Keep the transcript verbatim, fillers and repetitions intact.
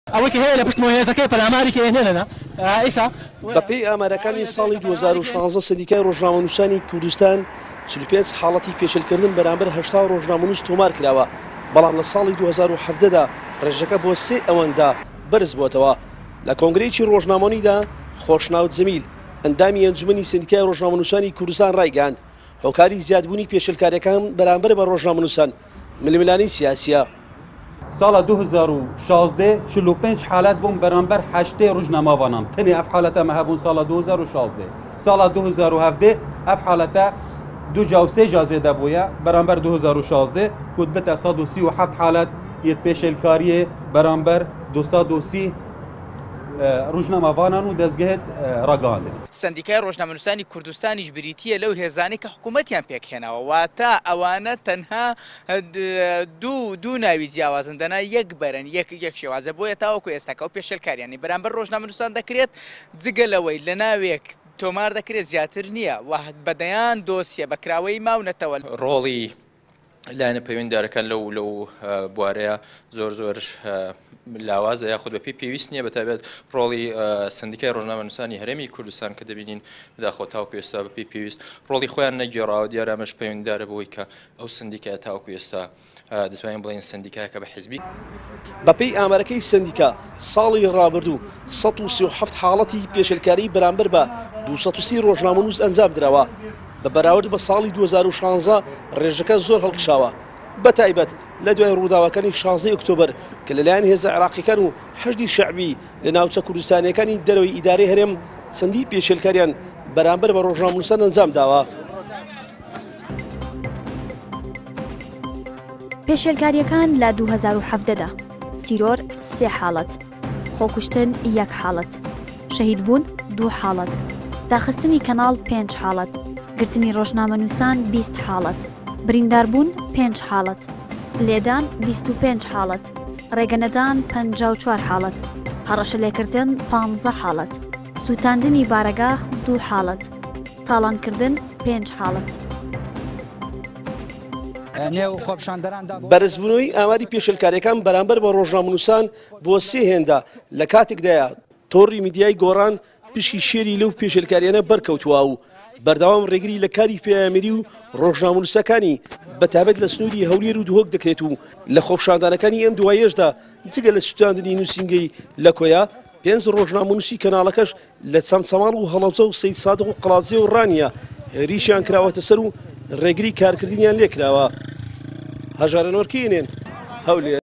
ئەوەی کە هەیە لە پشتمەوە هێزەکەی پەلاماری کە هێنێنە ئیسا بەپێی ئامارەکانی ساڵی دوو هەزار و شانزدە سەندیکای ڕۆژنامەنووسانی کوردستان چل و پێنج حاڵەتی پێشێلکردن بەرامبەر هەشتا ڕۆژنامەنووس تۆمار کراوە، بەڵام لە ساڵی دوو هەزار و حەڤدە دا ڕێژەکە بۆ سێ ئەوەندا بەرز بووەتەوە. لە کۆنگرەیەکی ڕۆژنامەنیدا خۆشناوت جەمیل ئەندامی ئەنجومەنی سەندیکای ڕۆژنامەنووسانی کوردستان ڕایگەاند هۆکاری زیادبوونی پێشێلکاریەکان بەرامبەر بە ڕۆژنامەنووسان ململانەی سیاسیە. ساڵە دوو هەزار و شازدە چل و پێنج حالات بوون بەرامبەر هەشتێ ڕۆژنامەوانان تەنێ ئەف حالەتە مە هەبوون ساڵە دوو هەزار و شازدە. ساڵە دوو هەزار و هەڤدە ئەف حالەتە دوو جا و سێ جا زێدە بووە بەرامبەر دوو هەزار و شازدە کوت بتە سەد و سی و هەفت حالات یەک پێشێلکاریە بەرامبەر دووسەد و سی ڕۆژنامەوانان و دەستگەهێت ڕەگاندن. سەندیکای ڕۆژنامەنووسانی کوردستانیش بریتیە لەو هێزانەی کە حکوومەتیان پێکهێناوە، واتە ئەوانە تەنها دوو دوو ناوی جیاوازن دەنا یەک بەرن یەک یەک شێوازە بۆیە تاوەکو ئێستاکە و پێشێلکاریانی بەرامبەر ڕۆژنامەنووسان دەکرێت جگەلەوەی لە ناوێک تۆمار دەکرێت زیاتر نییە و بەدەیان دۆسیە بەکراوەی ماونەتەوە. ڕۆڵی لایەنە پەیوەنددارەکان لەو لەو بوارەیە زۆر زۆر لاوازە یاخود بەپی پێویست نییە بەتابێت ڕۆڵی سندیکای ڕۆژنامەنووسانی هەرێمی کوردستان کە دەبینین بداخۆ تاوکو ئێستا بەپی پێویست ڕۆڵی خۆیان نەگێڕاوە دیارە ئەمەش پەیوەنددارە بەوەی کە ئەو سندیکای تاوکو ئێستا دەتوانین بڵێن سندیکایەکە بە حیزبی. بەپێی ئامارەکەی سندیکا ساڵی ڕابردوو سەد و سی و هەفت حاڵەتی پێشێلکاری بەرامبەر بە دووسەد و سی ڕۆژنامەنووس ئەنجام درراوە بە بەراورد بە ساڵی دوو هەزار و شانزدە ڕێژەکە زۆر هەڵکشاوە، بەتایبەت لە دوای ڕووداوەکانی شانزدەی ئۆکتۆبەر کە لەلایەن هێزە عێراقیەکان و حەشدی شەعبی لە ناوچە کوردستانیەکانی دەرەوەی ئیدارەی هەرێم چەندی پێشێلکاریان بەرامبەر بە ڕۆژنامەنووسان ئەنجام داوە. پێشێلکاریەکان لە دوو هەزار و حەڤدەدا تیرۆر سێ حاڵەت، خۆکوشتن یەک حاڵەت، شەهیدبوون دوو حاڵەت، داخستنی کەناڵ پێنج حاڵەت، گرتنی ڕۆژنامەنووسان بیست حاڵەت، برینداربوون پێنج حاڵەت، لێدان بیست و پێنج حاڵەت، ڕێگەنەدان پەنجا و چوار حاڵەت، هەڕەشە لێکردن پانزە حاڵەت، سووتاندنی بارەگا دوو حاڵەت، تاڵانکردن پێنج حاڵەت. بەرزبوونەوەی ئاماری پێشێلکاریەکان بەرامبەر بە ڕۆژنامەنووسان بۆ سێ هێندا لە کاتێکدایە تۆڕی میدیای گۆڕان پشی شێری لەو پێشێلکاریانە بەرکەوتووە و بەردەوام ڕێگری لە کاری پێیامێری و ڕۆژنامەنووسەکانی بەتابەت لە سنووری هەولێر و دوهۆک دەکرێت و لە خۆپشاندانەکانی ئەم دوایەشدا جگە لە سووتاندنی نووسینگەی لە کۆیا پێنج ڕۆژنامەنووسی کەناڵەکەش لە چەمچەماڵ و هەڵەبجە و سەید سادق و قەڵاتزێ و ڕانیە ریشیان کراوەتە سەر و ڕێگری کارکردنیان لێکراوە. هەژارە نۆرکینێن هەولێر.